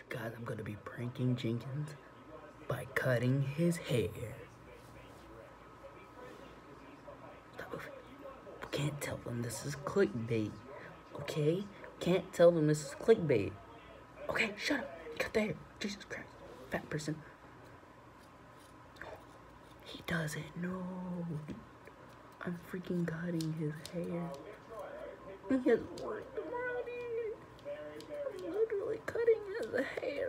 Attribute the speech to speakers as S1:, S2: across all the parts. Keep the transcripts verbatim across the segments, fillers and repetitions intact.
S1: Guys, I'm gonna be pranking Jenkins by cutting his hair. Can't tell them this is clickbait, okay? Can't tell them this is clickbait. Okay, shut up. Cut the hair. Jesus Christ. Fat person. He doesn't know. I'm freaking cutting his hair. He has worked already. I'm literally cutting his hair.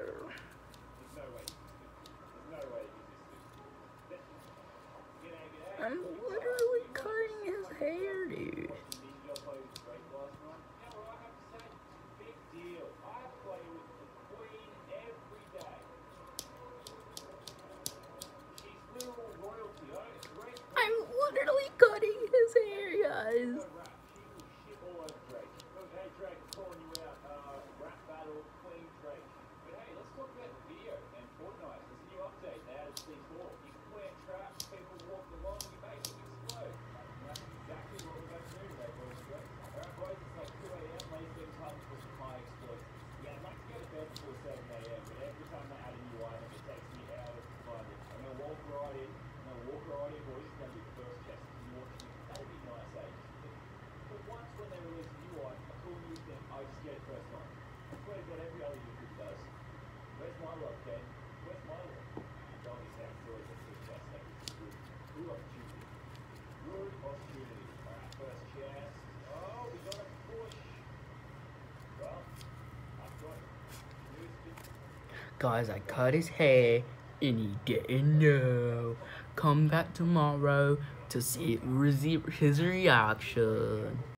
S1: I'm literally cutting his hair, dude. I'm literally cutting his hair, guys. Guys, I cut his hair and he didn't know. Come back tomorrow to see his reaction.